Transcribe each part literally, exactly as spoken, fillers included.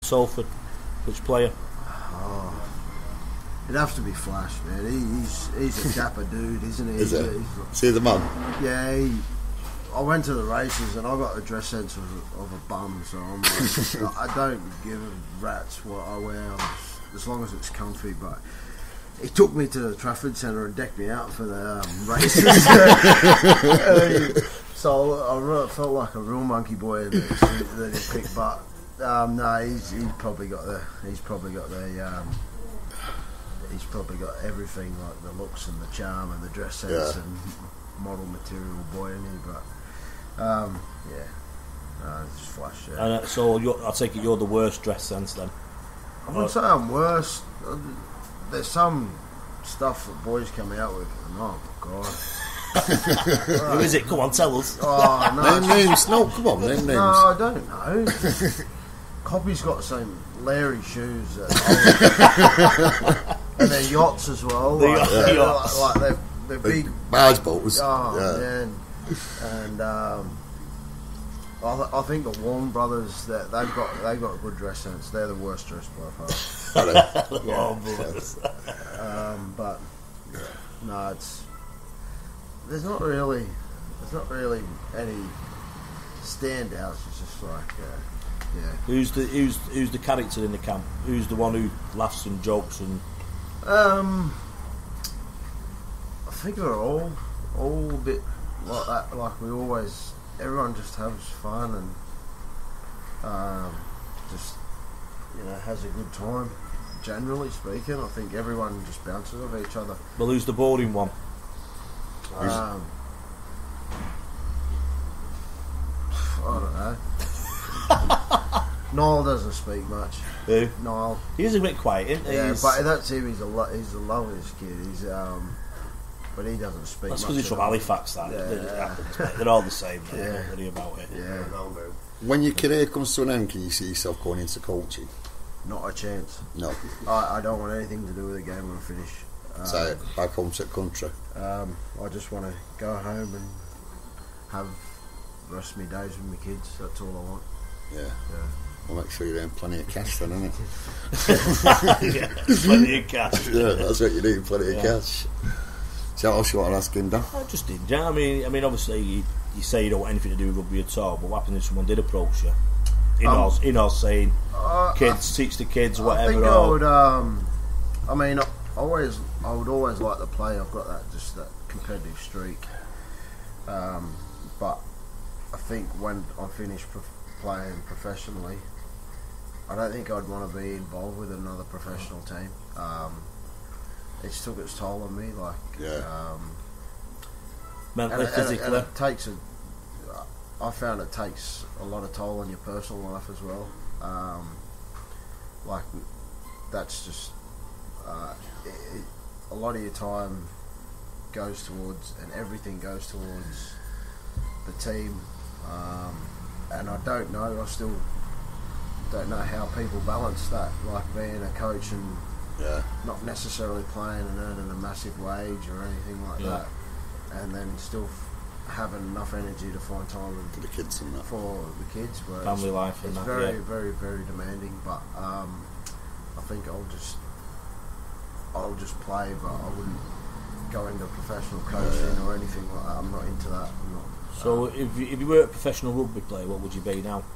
Salford, which player? Oh, it'd have to be Flash, man. He, he's he's a dapper dude, isn't he? Is he's, it? He's, See the man? Yeah, he, I went to the races and I got a dress sense of, of a bum, so I'm like, I don't give a rat's what I wear, as long as it's comfy. But he took me to the Trafford Centre and decked me out for the um, races. So I really felt like a real monkey boy that, that he picked. But um, no, he's, he's probably got the he's probably got the um, he's probably got everything, like the looks and the charm and the dress sense yeah. and model material boy, isn't he? But um, yeah, no, it's Flash. Yeah. And, uh, so you're, I take it you're the worst dress sense then? I wouldn't say I'm worse. There's some stuff that boys come out with, and oh my god. Who is it? Come on, tell us. Oh, no. Name names. No, come on, name names. No, I don't know. Copy's got some Larry shoes, uh, and they're yachts as well. The like, yachts. they're, like, like they're, they're big barge boats. Oh yeah. man, and um, I, th- I think the Warren brothers, that they've got they've got a good dress sense. They're the worst dressed by far. Yeah. brothers. um, but yeah, no, it's there's not really there's not really any standouts. It's just like uh, yeah. Who's the who's who's the character in the camp? Who's the one who laughs and jokes and? Um, I think they're all all a bit like that. Like we always, everyone just has fun and um, just you know has a good time. Generally speaking, I think everyone just bounces off each other. Well, who's the boring one? Um, I don't know. Niall doesn't speak much. Who? Niall. He's a bit quiet, isn't he? Yeah, He's- but that's him. He's a lo- he's the loveliest kid. He's um, but he doesn't speak. That's much because he's at from all. Halifax. That Yeah. it happens, mate. They're all the same. Mate. Yeah. Don't worry about it. Yeah, When your career comes to an end, can you see yourself going into coaching? not a chance. No. I, I don't want anything to do with the game when I finish. Um, So back home to the country. um, I just want to go home and have the rest of my days with my kids. That's all I want. Yeah. Yeah. Well, make sure you earn plenty of cash then, innit? Yeah, plenty of cash. Yeah, that's what you need, plenty Yeah. of cash. So what else you want to ask him, Dan? I just did. I mean, I mean, obviously, you, you say you don't want anything to do with rugby at all. But what happens if someone did approach you? In Um, all, in all saying, Uh, kids, teach the kids, I whatever. think I or, would. Um, I mean, I always, I would always like to play. I've got that just that competitive streak. Um, but I think when I finish prof- playing professionally, I don't think I'd want to be involved with another professional team. Um, it's took its toll on me, like Yeah. um, mentally, and, it- and, it- physically. and it takes a. I found it takes a lot of toll on your personal life as well. Um, like that's just uh, it, it, a lot of your time goes towards, and everything goes towards the team. Um, and I don't know. I still don't know how people balance that, like being a coach and Yeah. not necessarily playing and earning a massive wage or anything like Yeah. that, and then still f- having enough energy to find time For the kids and that. for the kids. Whereas Family life and it's that, very, yeah. very, very demanding. But um, I think I'll just, I'll just play, but I wouldn't go into professional coaching or anything like that. I'm not into that. I'm not. So, uh, if you, if you were a professional rugby player, what would you be now?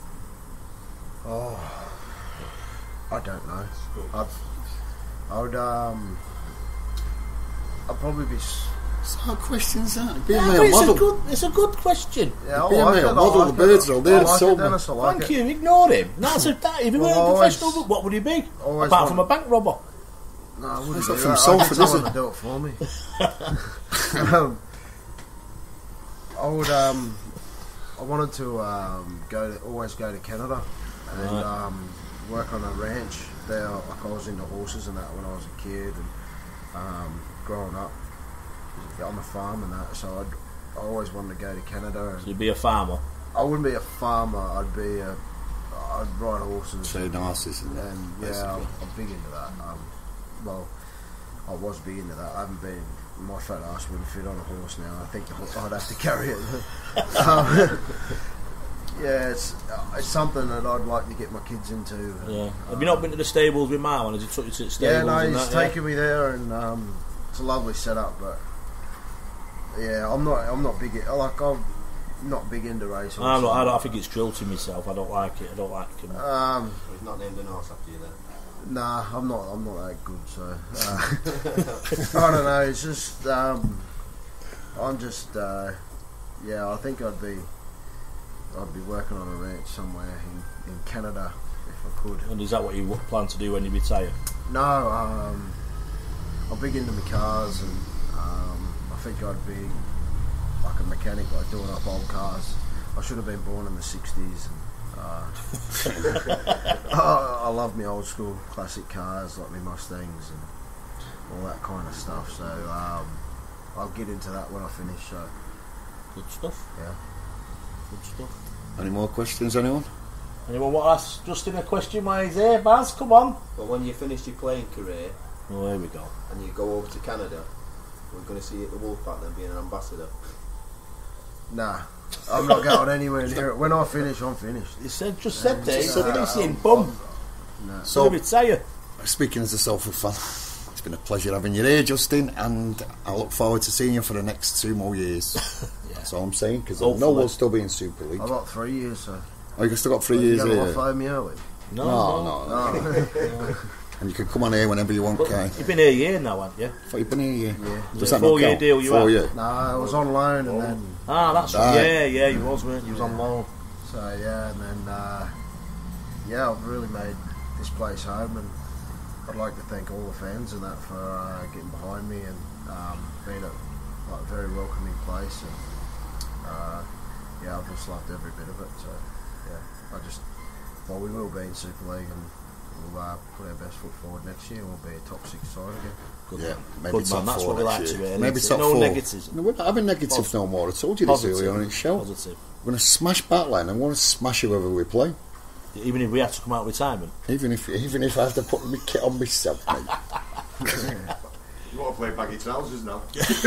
oh, I don't know. I'd, I would. Um, I'd probably be. s- So what questions that? Be a Yeah, male but it's, model. a good, it's a good question. Yeah, I Be a like male it, I model, like the it. birds are there, I like so it, Dennis, I like Thank it. you, ignore him. No, so that, if you Well, were a always- professional, what would you be? always Apart from a want- bank robber. No, I wouldn't That's do not from that. Salford, I'd get is someone it? to do it for me. um, I would. Um, I wanted to um, go to, always go to Canada and Right. um, work on a ranch there. Like I was into horses and that when I was a kid and um, growing up on the farm and that. So I'd, I always wanted to go to Canada. And So you'd be a farmer. I wouldn't be a farmer. I'd be a. I'd ride horses. Say narcissists and And yeah, basically. I'm, I'm big into that. Um, well, I was big into that. I haven't been. My fat ass wouldn't fit on a horse now. I think the horse, I'd have to carry it. um, yeah, it's it's something that I'd like to get my kids into. And, Yeah. Have um, you not been to the stables with Marwan? Has he took you to the stables? Yeah, no, and he's that, taken me there, and um, it's a lovely setup. But yeah, I'm not I'm not big like I'm not big into racing. I'm not, I, don't, I think it's cruelty myself. I don't like it. I don't like him. Um, He's not named an horse after you then. Nah, I'm not. I'm not that good. So uh, I don't know. It's just um, I'm just uh, yeah. I think I'd be I'd be working on a ranch somewhere in, in Canada if I could. And is that what you plan to do when you retire? No, um, I'm big into my cars, and um, I think I'd be like a mechanic, like doing up old cars. I should have been born in the sixties. Uh, I, I love my old school classic cars, like my Mustangs and all that kind of stuff. So um, I'll get into that when I finish. So Good stuff. yeah, Good stuff. Any more questions, anyone? Anyone want to ask Justin a question while he's here? Baz, come on. But when you finish your playing career Oh, here we go. and you go over to Canada, we're going to see you at the Wolfpack then being an ambassador. nah, I'm not going anywhere near it. When I finish, I'm finished. He said, just said there, he's Uh, finishing, I'm- bum. Nah. So, So, retire. speaking as a Salford fan, it's been a pleasure having you here, Justin, and I look forward to seeing you for the next two more years. Yeah. That's all I'm saying, because I know Hopefully. we'll still be in Super League. I've got three years. So Oh, you've still got three you years going to here. offload me early? No, No, no. no, no. Oh. And you can come on here whenever you want, But Kai. you've been here a year now, haven't you? I thought you've been here, yeah. Yeah. Does Was that it a not four-year count? deal you Four had? year. No, I was on loan, and then Ah, that's Right. right. Yeah, yeah, you was, weren't you? You was on loan. so yeah, and then uh, yeah, I've really made this place home, and I'd like to thank all the fans and that for uh, getting behind me and um, being a like very welcoming place, and uh, yeah, I've just loved every bit of it. So yeah, I just well, we will be in Super League, and we'll uh, put our best foot forward next year, and we'll be a top six side again. Good Yeah, man. maybe Good top man. That's four what we next like to year. hear. Maybe Maybe top no four. negatives. No, we're not having negatives Positive. no more. I told you this Positive. earlier on in the show. Positive. We're going to smash Battleline and we're going to smash whoever we play. Even if we had to come out of retirement. Even if even if I have to put my kit on myself, mate. You want to play baggy trousers now?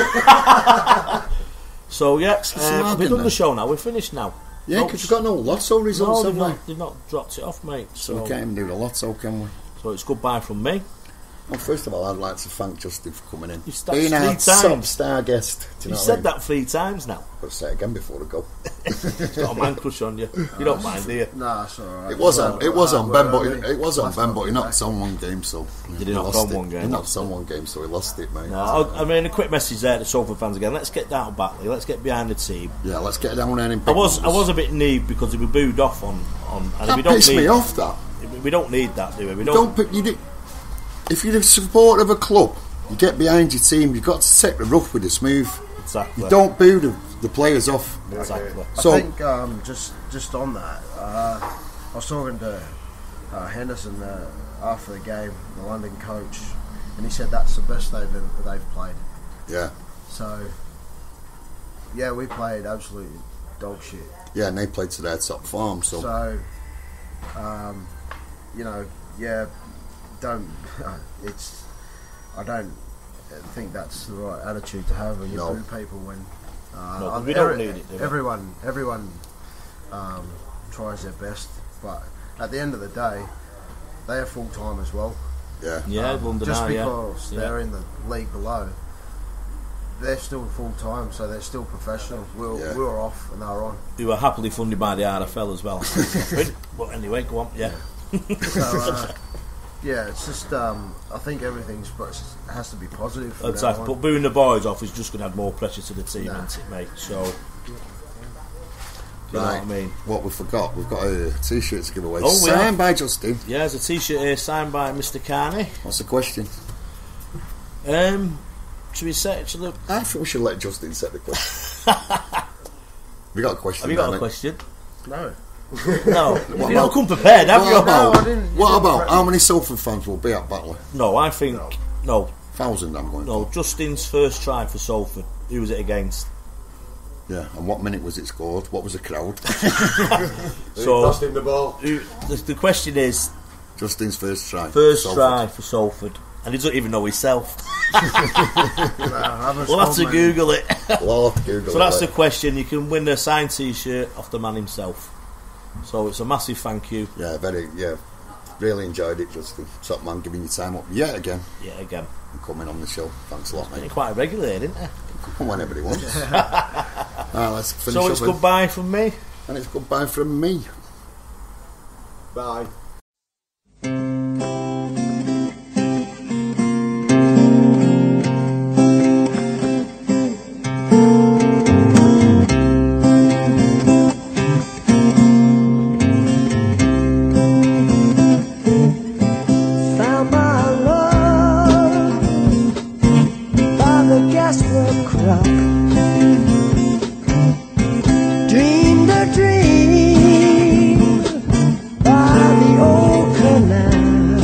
So yeah, It's uh, hard, we've done isn't the it? show now. We're finished now. Yeah, Folks. because you've got no lotto No, results, they've have we? not, they've not dropped it off, mate. So So, we can't even do the lotto, can we? so it's goodbye from me. Well, first of all, I'd like to thank Justin for coming in. You started Being three our times. top star guest. Do You you know said what I mean? that three times now. I'll say it again before I go. It's got a man crush on you. You don't mind, do you? Nah, it's alright. It was on. It was on Ben, but Well, it, it was on that's Ben, not but he good, knocked eh? on one game, so Did he knock lost on it. one game? He knocked on one game, so he lost it, mate. No, I I mean, a quick message there to Salford fans again. Let's get down to Batley. Let's get behind the team. Yeah, let's get down there in big I was I numbers. was a bit naive because we booed off on on. And That we don't pissed need me off. That We don't need that, do we? We don't don't. put you. Do, if you're the support of a club, you get behind your team. You've got to take the rough with the smooth. Exactly. You don't boo the, the players off. Exactly. I So think um, just just on that, uh, I was talking to uh, Henderson uh, after the game, the London coach, and he said that's the best they've ever, they've played. yeah, So yeah, we played absolute dog shit. yeah, and they played to their top form. So, So um, you know, yeah, don't it's I don't think that's the right attitude to have when you No. boo people when. Uh, No, I'm- we don't every- need it, do we? Everyone, everyone um, tries their best, but at the end of the day, they are full time as well. yeah, Yeah, Um, London just Eye, yeah. because Yeah. they're in the league below, they're still full time, so they're still professional. We're, Yeah. we're off and they're on. We were happily funded by the R F L as well. But anyway, go on. Yeah. So uh, yeah, it's just um, I think everything's supposed- has to be positive. From now Exactly. on. But booing the boys off is just going to add more pressure to the team, Nah. isn't it, mate? So. You know right. what I mean? What we forgot, we've got a T-shirt to give away. Oh, we Signed have. by Justin. Yeah, there's a T-shirt here signed by Mister Carney. What's the question? Um, should we set it to the? I think we should let Justin set the question. We got a question. Have you got Dan, a mate? question? no. No, What you don't about- come prepared, have What you? about, No, I didn't- you what didn't about prep how me. many Salford fans will be at Batley? No, I think no, Thousand, I'm going. no. Justin's first try for Salford. Who was it against? Yeah, and what minute was it scored? What was the crowd? So Passed him the ball. who, the, the question is Justin's first try. first Salford. try for Salford, and he doesn't even know himself. No, I haven't We'll have to told me. Google it. Well, I'll have to Google So that's it the later. question. You can win a signed T-shirt off the man himself. So it's a massive thank you. Yeah, very, yeah. Really enjoyed it, Justin. Top man, giving your time up yet again. Yeah, again. And coming on the show. Thanks a lot, mate. Quite regular, didn't it? Come whenever he wants. Right, let's finish so it's up with, goodbye from me. and it's goodbye from me. Bye. Found my love by the gaswork crop. Dreamed a dream by the old canal.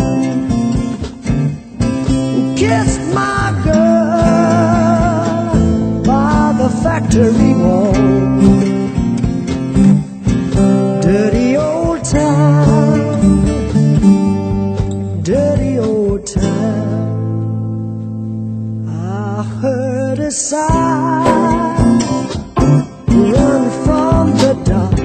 Kissed my girl by the factory wall. Dirty old town, dirty old town. I heard a sigh run from the dock.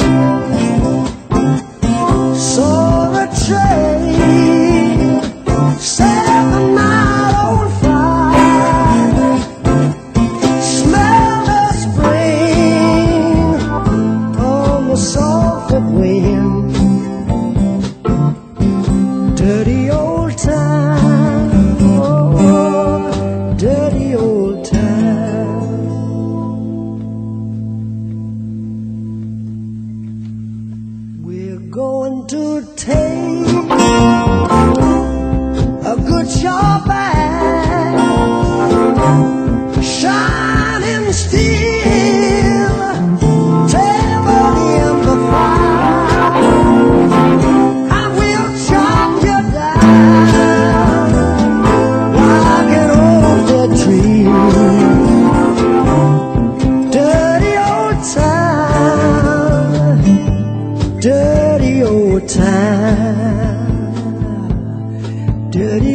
Saw a train seven mile on fire. Smelled the spring on the Salford wind. Dirty old town, oh, dirty old town. We're going to take a good shot back, shining steel, table in the fire. I will chop you down like an old dead tree. Dirty old town, dirty old town, dirty